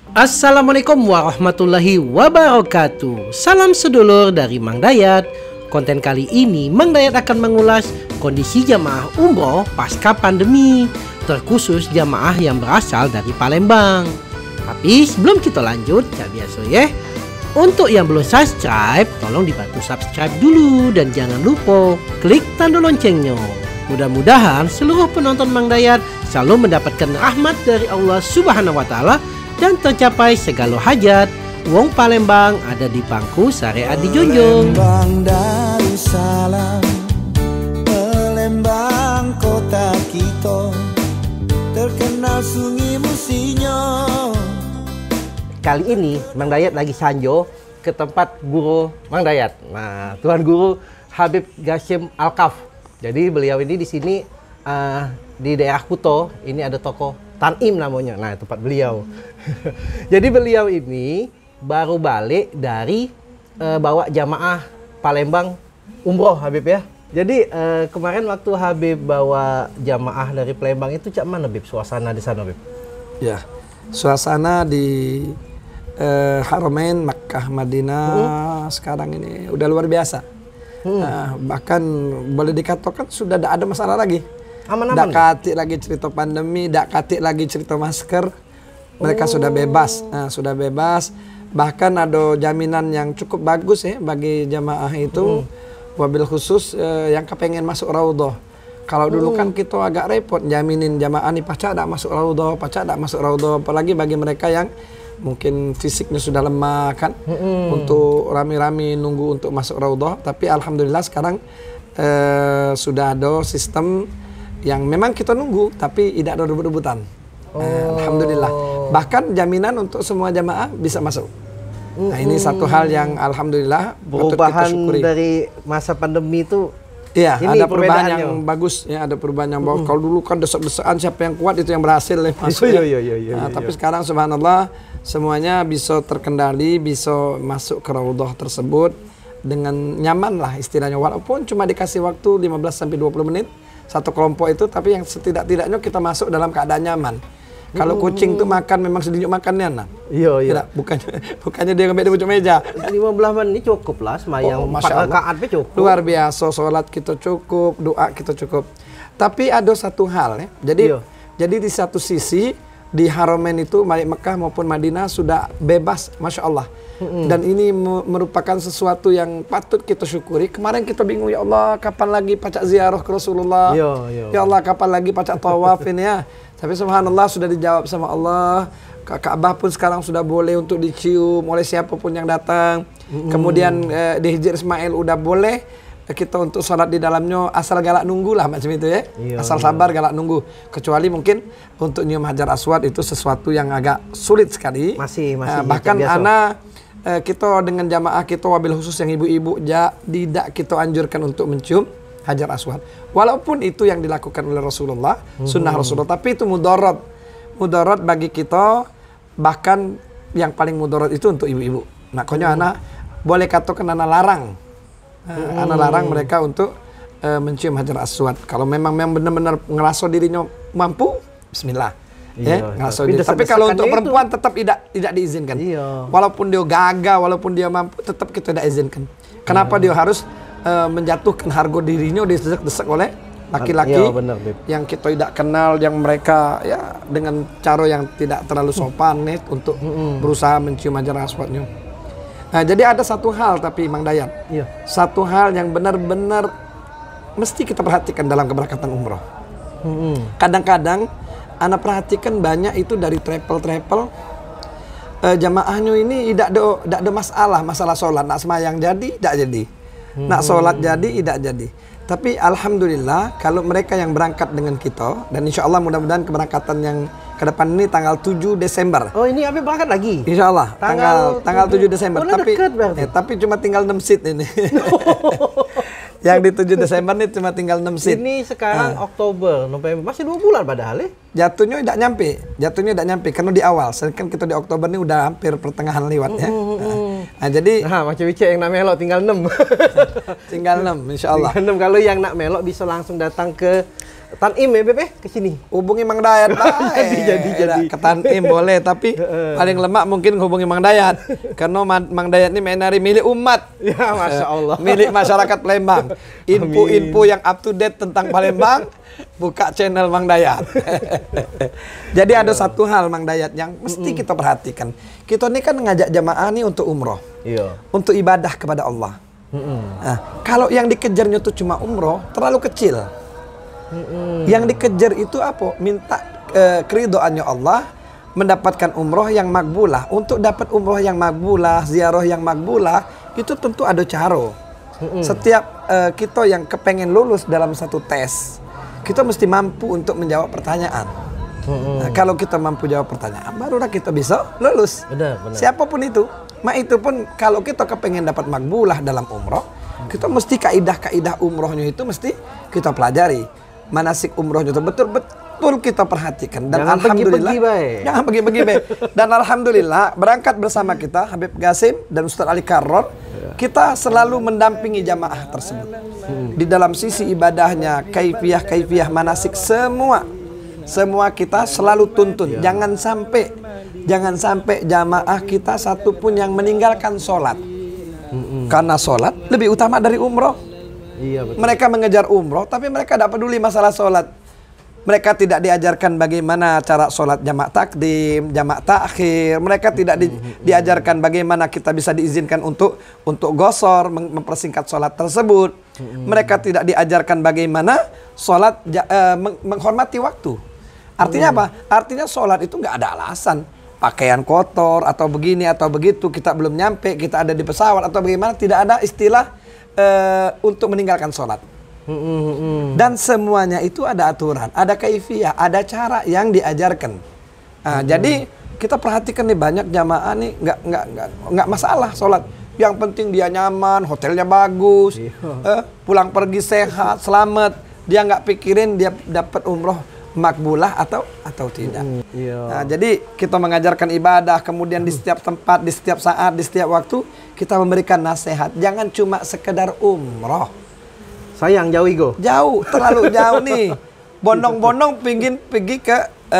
Assalamualaikum warahmatullahi wabarakatuh. Salam sedulur dari Mang Dayat. Konten kali ini Mang Dayat akan mengulas kondisi jamaah umroh pasca pandemi, terkhusus jamaah yang berasal dari Palembang. Tapi sebelum kita lanjut, kayak biasa ya, untuk yang belum subscribe, tolong dibantu subscribe dulu dan jangan lupa klik tanda loncengnya. Mudah-mudahan seluruh penonton Mang Dayat selalu mendapatkan rahmat dari Allah Subhanahu wa Ta'ala dan tercapai segala hajat. Wong Palembang ada di pangku syariat dijunjung. Palembang Darussalam, Palembang kota kita, terkenal sungai Musinyo. Kali ini Mang Dayat lagi sanjo ke tempat guru Mang Dayat. Nah, Tuan Guru Habib Ghasyim Alkaf. Jadi beliau ini di sini di daerah Kuto. Ini ada toko Tanim namanya. Nah, tempat beliau. Jadi beliau ini baru balik dari bawa jamaah Palembang umroh Habib ya. Jadi kemarin waktu Habib bawa jamaah dari Palembang itu cak mana Habib suasana di sana Habib? Ya, suasana di Haramain Makkah Madinah sekarang ini udah luar biasa. Bahkan boleh dikatakan sudah tidak ada masalah lagi. Tidak katik lagi cerita pandemi, tidak katik lagi cerita masker. Mereka sudah bebas, sudah bebas. Bahkan ada jaminan yang cukup bagus ya bagi jamaah itu, wabil khusus yang kepengen masuk raudhah. Kalau dulu kan kita agak repot jaminin jamaah nih pacak tidak masuk raudhah, pacak tidak masuk raudhah. Apalagi bagi mereka yang mungkin fisiknya sudah lemah kan, untuk rame-rame nunggu untuk masuk raudhah. Tapi alhamdulillah sekarang sudah ada sistem yang memang kita nunggu tapi tidak ada rebut-rebutan. Alhamdulillah. Bahkan jaminan untuk semua jamaah bisa masuk. Nah, ini satu hal yang alhamdulillah perubahan dari masa pandemi itu. Iya, ada perubahan yang bagus ya, ada perubahan yang bagus. Kalau dulu kan desak-desakan siapa yang kuat itu yang berhasil ya, masuk. Tapi sekarang subhanallah semuanya bisa terkendali, bisa masuk ke raudhah tersebut dengan nyaman lah istilahnya, walaupun cuma dikasih waktu 15 sampai 20 menit satu kelompok itu, tapi yang setidak-tidaknya kita masuk dalam keadaan nyaman. Kalau kucing tuh makan memang sedikit makannya nah. Iya. Bukannya dia ngambil di pucuk meja. 15 menit cukup lah semayang 4 rakaat cukup. Luar biasa, sholat kita cukup, doa kita cukup. Tapi ada satu hal ya. Jadi di satu sisi di Haramain itu baik Mekah maupun Madinah sudah bebas, masya Allah. Dan ini merupakan sesuatu yang patut kita syukuri. Kemarin kita bingung, ya Allah kapan lagi pacak ziarah ke Rasulullah, ya Allah kapan lagi pacak tawaf ini ya. Tapi subhanallah sudah dijawab sama Allah. Ka'bah pun sekarang sudah boleh untuk dicium oleh siapapun yang datang. Kemudian di Hijr Ismail udah boleh kita untuk sholat di dalamnya, asal galak nunggu lah macam itu ya. Asal sabar galak nunggu. Kecuali mungkin untuk nyium Hajar Aswad itu sesuatu yang agak sulit sekali. Masih bahkan anak kita dengan jamaah kita wabil khusus yang ibu-ibu tidak kita anjurkan untuk mencium Hajar Aswad. Walaupun itu yang dilakukan oleh Rasulullah, sunnah Rasulullah, tapi itu mudarat bagi kita. Bahkan yang paling mudarat itu untuk ibu-ibu. Makanya anak boleh katakan anak larang. Anak larang mereka untuk mencium Hajar Aswad. Kalau memang benar-benar ngerasa dirinya mampu, bismillah. Tapi kalau untuk perempuan tetap tidak diizinkan. Walaupun dia gagah, walaupun dia mampu, tetap kita tidak izinkan. Kenapa dia harus menjatuhkan harga dirinya didesak-desak oleh laki-laki yang kita tidak kenal, yang mereka ya dengan cara yang tidak terlalu sopan nih untuk berusaha mencium Hajar Aswadnya. Nah, jadi ada satu hal tapi Mang Dayat, satu hal yang benar-benar mesti kita perhatikan dalam keberkatan umroh. Kadang-kadang Anda perhatikan banyak itu dari travel jamaahnya ini tidak ada masalah sholat, nak semayang jadi tidak jadi, nak sholat jadi tidak jadi. Tapi alhamdulillah kalau mereka yang berangkat dengan kita, dan insya Allah mudah-mudahan keberangkatan yang ke depan ini tanggal 7 Desember. Oh, ini Habib berangkat lagi? Insya Allah tanggal 7 Desember. Tapi cuma tinggal 6 seat ini. Yang di 7 Desember ini cuma tinggal 6 seat. Ini sekarang Oktober, November, masih 2 bulan padahal ya? Jatuhnya tidak nyampe karena di awal. Sedangkan kita di Oktober ini udah hampir pertengahan lewat ya. Nah, jadi macam Wicek yang nak melok tinggal 6. Tinggal 6 insya Allah. Tinggal 6, kalau yang nak melok bisa langsung datang ke Tanim ya Beb ke sini. Hubungi Mang Dayat lah. jadi. Ke Tanim boleh, tapi paling lemak mungkin hubungi Mang Dayat. Karena Mang Dayat ini menari milik umat. Ya, Masya Allah. Milik masyarakat Palembang. Info-info yang up to date tentang Palembang, buka channel Mang Dayat. Jadi ada satu hal Mang Dayat yang mesti kita perhatikan. Kita ini kan ngajak jamaah nih untuk umroh. Iya. Untuk ibadah kepada Allah. Nah, kalau yang dikejarnya itu cuma umroh, terlalu kecil. Yang dikejar itu apa? Minta keridhaannya Allah, mendapatkan umroh yang makbulah. Untuk dapat umroh yang makbulah, ziarah yang makbulah, itu tentu ada cara. Setiap kita yang kepengen lulus dalam satu tes, kita mesti mampu untuk menjawab pertanyaan. Nah, kalau kita mampu jawab pertanyaan, barulah kita bisa lulus. Benar. Siapapun itu. Itu pun kalau kita kepengen dapat makbulah dalam umroh, kita mesti kaidah-kaidah umrohnya itu mesti kita pelajari. Manasik umrohnya itu betul-betul kita perhatikan. Dan jangan alhamdulillah, jangan pergi-pergi baik. Dan alhamdulillah berangkat bersama kita Habib Qasim dan Ustaz Ali Karor, kita selalu mendampingi jamaah tersebut. Di dalam sisi ibadahnya, kaifiyah manasik semua kita selalu tuntun. Jangan sampai jamaah kita satu pun yang meninggalkan sholat. Karena sholat lebih utama dari umroh. Iya, betul. Mereka mengejar umroh, tapi mereka tidak peduli masalah sholat. Mereka tidak diajarkan bagaimana cara sholat jamak takdim, jamak takhir. Mereka tidak diajarkan bagaimana kita bisa diizinkan untuk gosor, mempersingkat sholat tersebut. Mereka tidak diajarkan bagaimana sholat menghormati waktu. Artinya apa? Artinya sholat itu nggak ada alasan. Pakaian kotor atau begini atau begitu, kita belum nyampe, kita ada di pesawat atau bagaimana, tidak ada istilah untuk meninggalkan sholat. Dan semuanya itu ada aturan, ada kaifiyah, ada cara yang diajarkan. Jadi kita perhatikan nih, banyak jamaah nih nggak masalah sholat. Yang penting dia nyaman, hotelnya bagus, pulang pergi sehat, selamat. Dia nggak pikirin dia dapat umroh makbulah atau tidak. Nah, jadi kita mengajarkan ibadah, kemudian di setiap tempat, di setiap saat, di setiap waktu kita memberikan nasihat. Jangan cuma sekedar umroh. Sayang jauh jauh, terlalu jauh nih. Bondong-bondong pingin pergi ke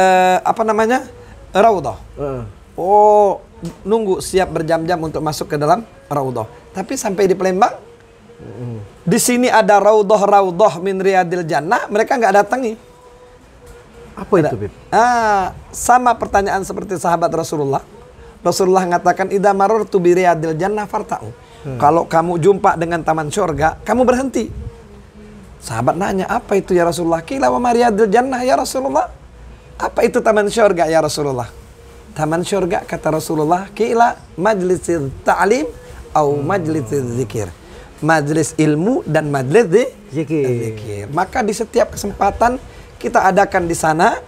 Raudhah. Oh, nunggu siap berjam-jam untuk masuk ke dalam Raudhah. Tapi sampai di Palembang, di sini ada Raudhah min Riyadil Jannah, mereka nggak datangi. Apa itu, Bib? Sama pertanyaan seperti sahabat Rasulullah. Rasulullah mengatakan, idza marartu bi riyadil jannah farta'u. Kalau kamu jumpa dengan taman surga, kamu berhenti. Sahabat nanya, apa itu ya Rasulullah? Qila wa ma riyadil jannah ya Rasulullah? Apa itu taman surga ya Rasulullah? Taman surga kata Rasulullah, qila majlisil ta'lim au majlisil zikir. Majlis ilmu dan majlis zikir. Maka di setiap kesempatan kita adakan di sana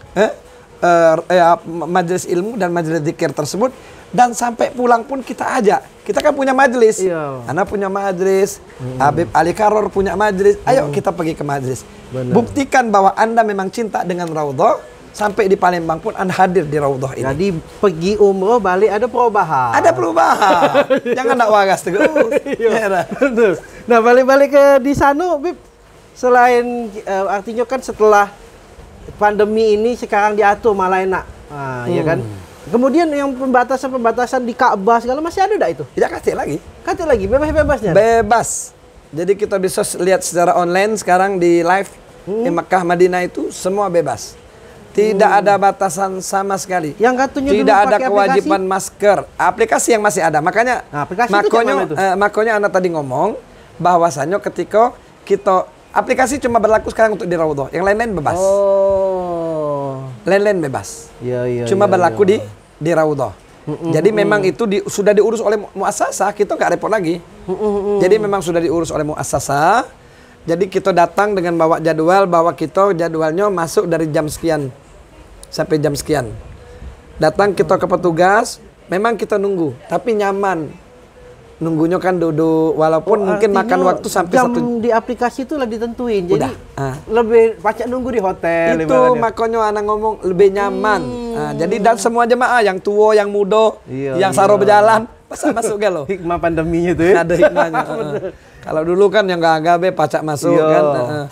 majelis ilmu dan majelis zikir tersebut, dan sampai pulang pun kita ajak. Kita kan punya majelis, Ana punya majelis, Habib Ali Karor punya majelis. Ayo kita pergi ke majelis. Buktikan bahwa Anda memang cinta dengan Raudhah. Sampai di Palembang pun Anda hadir di Raudhah ini. Jadi pergi umroh balik ada perubahan. Ada perubahan. Jangan nak waras terus. Nah, balik-balik ke di sana, Bib. Selain artinya kan setelah pandemi ini sekarang diatur malah enak, ya kan. Kemudian yang pembatasan di Ka'bah segala masih ada enggak itu? Tidak lagi, bebas-bebasnya. Bebas. Jadi kita bisa lihat secara online sekarang di live di Makkah Madinah itu semua bebas. Tidak ada batasan sama sekali. Yang katanya tidak ada kewajiban masker. Aplikasi yang masih ada. Makanya makanya Anda tadi ngomong bahwasannya ketika kita aplikasi cuma berlaku sekarang untuk di Raudhah. Yang lain-lain bebas. Lain-lain bebas. Cuma berlaku di Raudhah. Jadi memang itu sudah diurus oleh muassasah, kita nggak repot lagi. Jadi memang sudah diurus oleh muassasah. Jadi kita datang dengan bawa jadwal, bahwa kita jadwalnya masuk dari jam sekian sampai jam sekian. Datang kita ke petugas, memang kita nunggu, tapi nyaman. Nunggunya kan duduk, walaupun mungkin makan waktu sampai jam di aplikasi itu lah ditentuin. Jadi lebih pacak nunggu di hotel. Itu makanya anak ngomong lebih nyaman. Jadi dan semua jemaah, yang tua, yang muda, yang saro berjalan, masa masuk gak lo? Hikmah pandeminya itu ya. Ada hikmahnya. Kalau dulu kan yang gak agabe pacak masuk kan.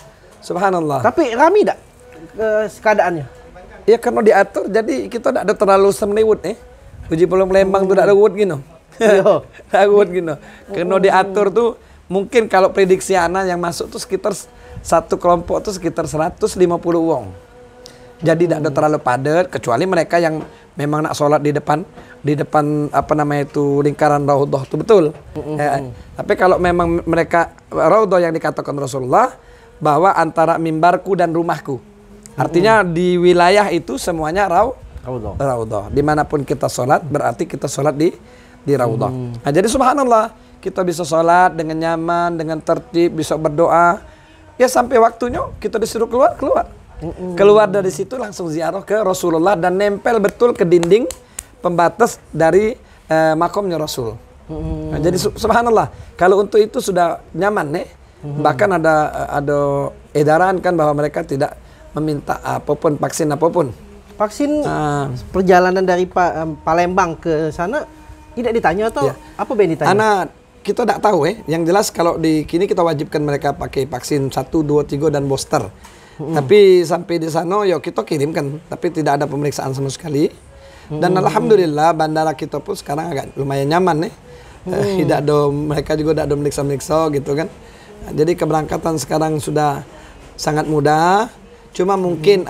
Subhanallah. Tapi rame tidak keadaannya? Ya karena diatur, jadi kita tidak ada terlalu semlewut Uji Pulau Palembang tuh tidak ada wud gini. Tidak wud gini. Karena diatur tuh mungkin kalau prediksi anak yang masuk tuh sekitar satu kelompok tuh sekitar 150 wong. Jadi tidak ada terlalu padat, kecuali mereka yang memang nak sholat di depan apa namanya itu lingkaran raudhah itu betul. Tapi kalau memang mereka raudhah yang dikatakan Rasulullah bahwa antara mimbarku dan rumahku. Artinya di wilayah itu semuanya raudhah. Dimanapun kita sholat berarti kita sholat di raudhah. Nah, jadi subhanallah kita bisa sholat dengan nyaman, dengan tertib, bisa berdoa. Ya sampai waktunya kita disuruh keluar. Keluar dari situ langsung ziarah ke Rasulullah dan nempel betul ke dinding pembatas dari makomnya Rasul. Nah, jadi subhanallah kalau untuk itu sudah nyaman Bahkan ada edaran kan bahwa mereka tidak meminta apapun, vaksin apapun. Vaksin perjalanan dari Palembang ke sana tidak ditanya atau apa yang ditanya? Kita tidak tahu Yang jelas kalau di kini kita wajibkan mereka pakai vaksin 1, 2, 3 dan booster. Tapi sampai di sana ya kita kirimkan, tapi tidak ada pemeriksaan sama sekali. Dan alhamdulillah bandara kita pun sekarang agak lumayan nyaman Tidak ada, mereka juga tidak ada meriksa-meriksa gitu kan. Jadi keberangkatan sekarang sudah sangat mudah. Cuma mungkin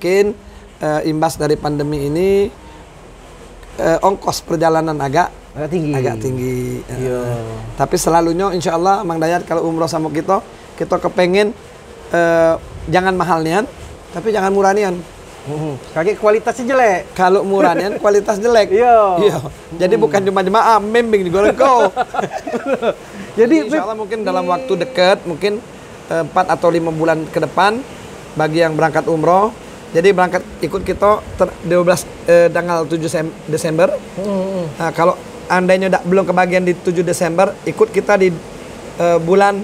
imbas dari pandemi ini ongkos perjalanan agak tinggi. Tapi selalunya insya Allah Mang Dayat kalau umroh sama kita kepengen jangan mahal nian, tapi jangan murah nian. Kaki kualitasnya jelek. Kalau murah nian kualitas jelek. Iya. Jadi bukan cuma jemaah membimbing digoreng kau. Jadi insya Allah mungkin dalam waktu dekat, mungkin 4 atau 5 bulan ke depan bagi yang berangkat umroh. Jadi berangkat ikut kita tanggal 7 Desember. Nah, kalau andainya belum kebagian di 7 Desember, ikut kita di bulan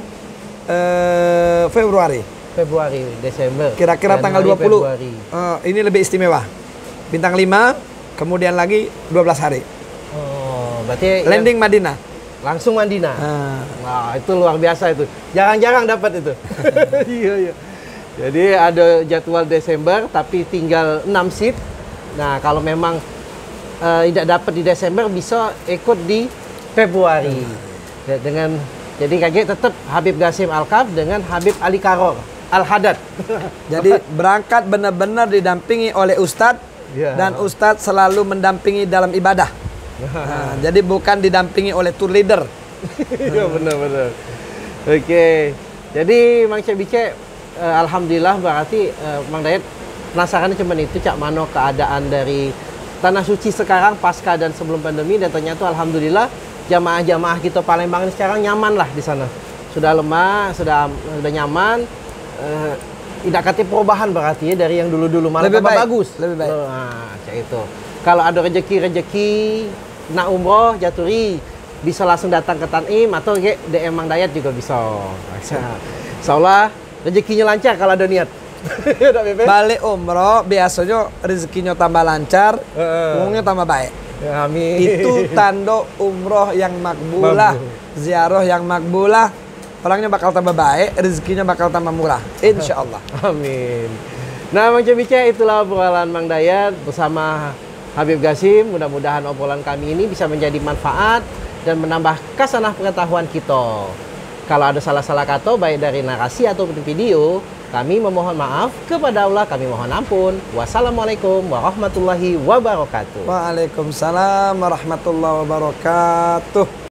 Februari, Desember. Kira-kira tanggal 20. Ini lebih istimewa. Bintang 5, kemudian lagi 12 hari. Berarti landing Madinah. Langsung Madinah. Nah, itu luar biasa itu. Jarang-jarang dapat itu. Iya. Jadi ada jadwal Desember tapi tinggal 6 seat. Nah, kalau memang tidak dapat di Desember bisa ikut di Februari. Jadi kayak tetap Habib Qasim Al-Kaf dengan Habib Ali Karor Al-Haddad. Jadi berangkat benar-benar didampingi oleh Ustadz dan Ustadz selalu mendampingi dalam ibadah. Jadi bukan didampingi oleh tour leader. Iya benar-benar. Oke. Jadi Mang Cek Bice, alhamdulillah berarti Mang Dayat penasarannya cuma itu cak mano keadaan dari Tanah Suci sekarang pasca dan sebelum pandemi, dan ternyata alhamdulillah jamaah-jamaah kita Palembang ini sekarang nyaman lah di sana. Sudah lemah, sudah nyaman. Tidak kata perubahan berarti ya dari yang dulu-dulu, malah tambah bagus. Lebih baik. Nah, cak itu. Kalau ada rezeki nak umroh jaturi bisa langsung datang ke Tanim atau DM Mang Dayat juga bisa. Insyaallah rezekinya lancar kalau ada niat. Balik umroh biasanya rezekinya tambah lancar, uangnya tambah baik. Ya, amin. Itu tanda umroh yang makbulah, ziarah yang makbulah. Orangnya bakal tambah baik, rezekinya bakal tambah murah. Insya Allah. Amin. Nah, Mang Cek Bice, itulah obrolan Mang Dayat bersama Habib Qasim. Mudah-mudahan obrolan kami ini bisa menjadi manfaat dan menambah kasanah pengetahuan kita. Kalau ada salah-salah kata baik dari narasi ataupun video, kami memohon maaf. Kepada Allah kami mohon ampun. Wassalamualaikum warahmatullahi wabarakatuh. Waalaikumsalam warahmatullahi wabarakatuh.